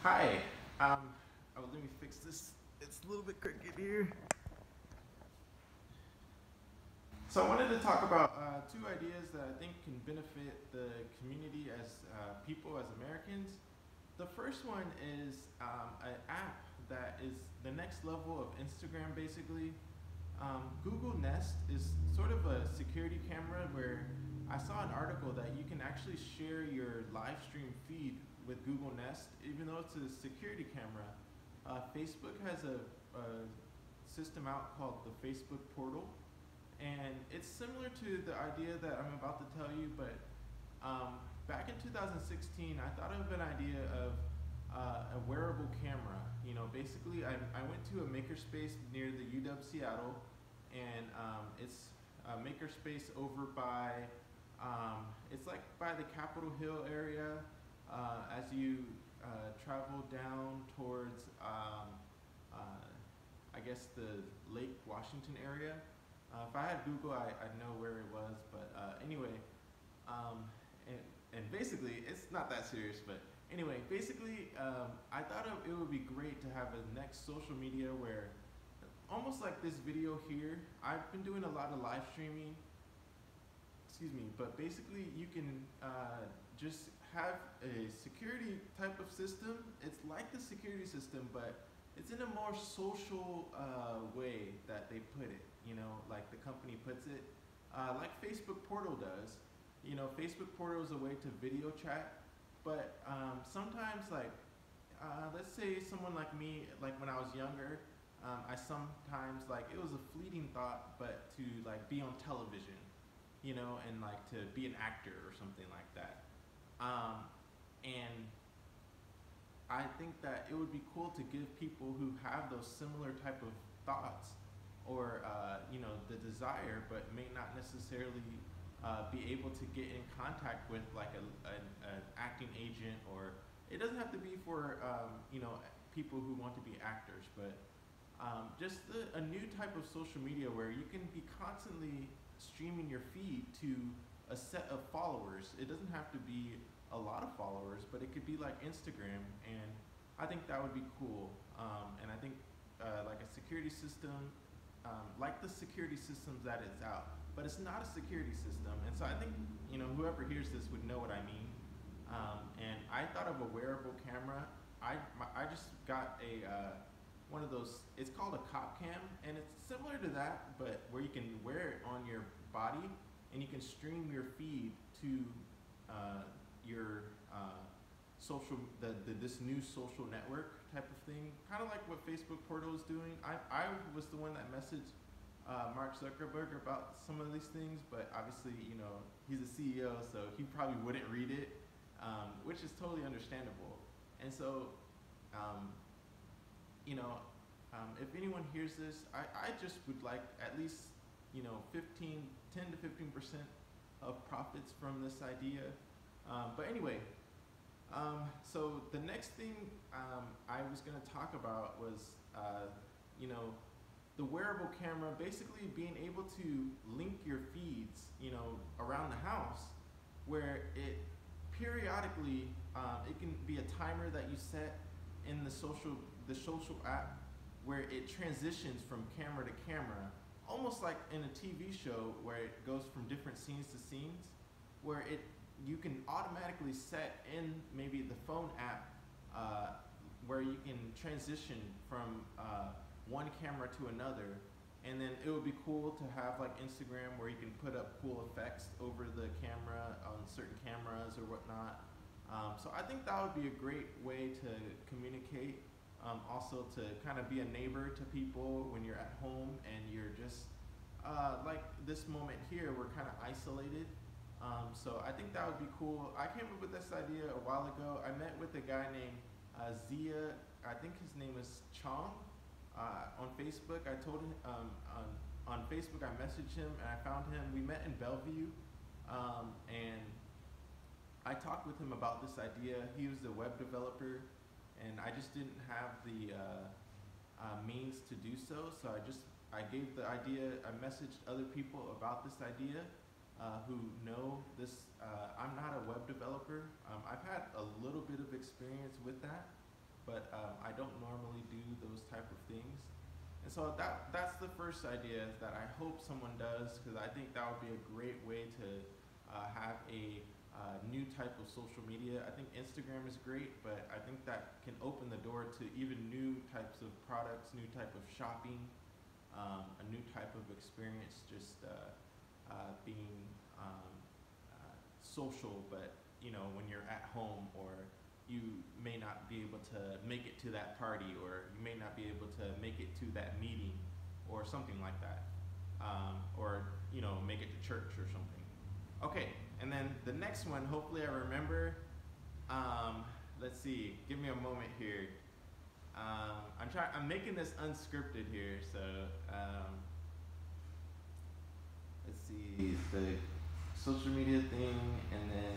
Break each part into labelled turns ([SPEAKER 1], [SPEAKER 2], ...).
[SPEAKER 1] Hi. Let me fix this. It's a little bit crooked here. So I wanted to talk about two ideas that I think can benefit the community as people, as Americans. The first one is an app that is the next level of Instagram, basically. Google Nest is sort of a security camera where I saw an article that you can actually share your live stream feed with Google Nest, even though it's a security camera. Facebook has a system out called the Facebook Portal, and it's similar to the idea that I'm about to tell you, but back in 2016, I thought of an idea of a wearable camera. Basically, I went to a makerspace near the UW Seattle, and it's a makerspace over by, it's like by the Capitol Hill area. As you travel down towards, I guess, the Lake Washington area. If I had Google, I'd know where it was, but anyway, um, and, and basically, it's not that serious, but anyway, basically, I thought it would be great to have a next social media where, almost like this video here, I've been doing a lot of live streaming, excuse me, but basically you can just have a security type of system. It's like the security system, but it's in a more social way that they put it, like the company puts it, like Facebook Portal does. Facebook Portal is a way to video chat, but sometimes, like, let's say someone like me, like when I was younger, I sometimes, like, it was a fleeting thought, but to like be on television, and like to be an actor or something like that. And I think that it would be cool to give people who have those similar type of thoughts, or the desire, but may not necessarily be able to get in contact with like an acting agent, or it doesn't have to be for people who want to be actors, but just a new type of social media where you can be constantly streaming your feed to a set of followers. It doesn't have to be a lot of followers, but it could be like Instagram, and I think that would be cool. And I think like a security system, like the security systems that it's out, but it's not a security system. And so I think whoever hears this would know what I mean. And I thought of a wearable camera. I just got a one of those. It's called a cop cam, and it's similar to that, but where you can wear it on your body, and you can stream your feed to your this new social network type of thing, kind of like what Facebook Portal is doing. I was the one that messaged Mark Zuckerberg about some of these things, but obviously, he's a CEO, so he probably wouldn't read it, which is totally understandable. And so, um, if anyone hears this, I just would like at least, 10 to 15% of profits from this idea. But anyway, so the next thing I was going to talk about was, you know, the wearable camera basically being able to link your feeds, around the house, where it periodically, it can be a timer that you set in the social app, where it transitions from camera to camera, almost like in a TV show where it goes from different scenes to scenes, where you can automatically set in maybe the phone app, where you can transition from one camera to another. And then it would be cool to have like Instagram, where you can put up cool effects over the camera on certain cameras or whatnot. So I think that would be a great way to communicate. Also to kind of be a neighbor to people when you're at home and you're just like this moment here, we're kind of isolated. So I think that would be cool. I came up with this idea a while ago. I met with a guy named Zia. I think his name is Chong, on Facebook. I told him, on Facebook, I messaged him and I found him. We met in Bellevue, and I talked with him about this idea. He was a web developer, and I just didn't have the means to do so. So I gave the idea. I messaged other people about this idea, who know this. I'm not a web developer. I've had a little bit of experience with that, but I don't normally do those type of things. And so that's the first idea that I hope someone does, because I think that would be a great way to have a new type of social media. I think Instagram is great, but I think that can open the door to even new types of products, new type of shopping, a new type of experience, just being social, but when you're at home, or you may not be able to make it to that party, or you may not be able to make it to that meeting, or something like that, or make it to church or something. Okay, and then the next one, hopefully I remember. Let's see, give me a moment here. I'm making this unscripted here, so let's see, the social media thing, and then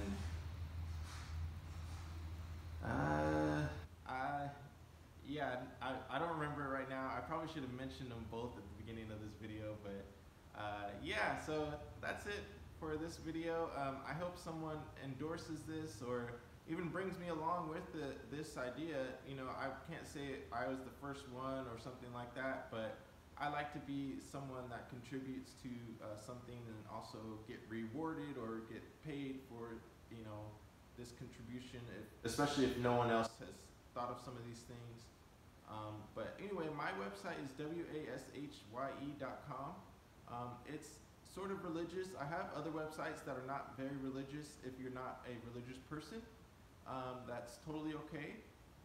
[SPEAKER 1] I don't remember right now. I probably should have mentioned them both at the beginning of this video, but yeah, so that's it for this video. I hope someone endorses this, or even brings me along with this idea. I can't say I was the first one or something like that, but I like to be someone that contributes to something, and also get rewarded or get paid for this contribution, especially if no one else has thought of some of these things. But anyway, my website is washye.com. It's sort of religious. I have other websites that are not very religious. If you're not a religious person, that's totally okay.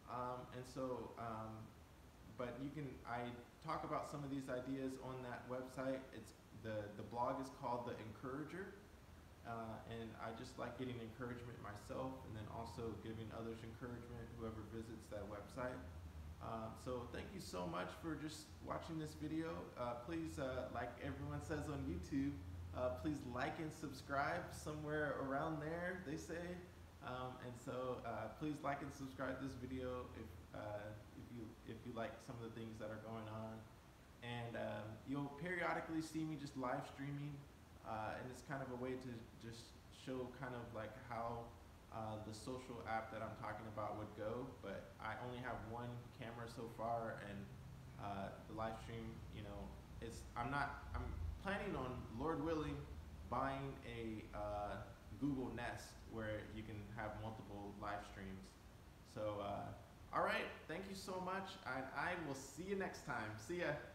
[SPEAKER 1] But I talk about some of these ideas on that website. It's the blog is called The Encourager, and I just like getting encouragement myself, and then also giving others encouragement, whoever visits that website. So thank you so much for just watching this video. Please, like everyone says on YouTube, please like and subscribe, somewhere around there, they say. And so please like and subscribe this video if you like some of the things that are going on. And you'll periodically see me just live streaming, and it's kind of a way to just show kind of like how the social app that I'm talking about would go. But I only have one camera so far, and the live stream, I'm planning on, Lord willing, buying a Google Nest where you can have multiple live streams. So all right, thank you so much, and I will see you next time. See ya.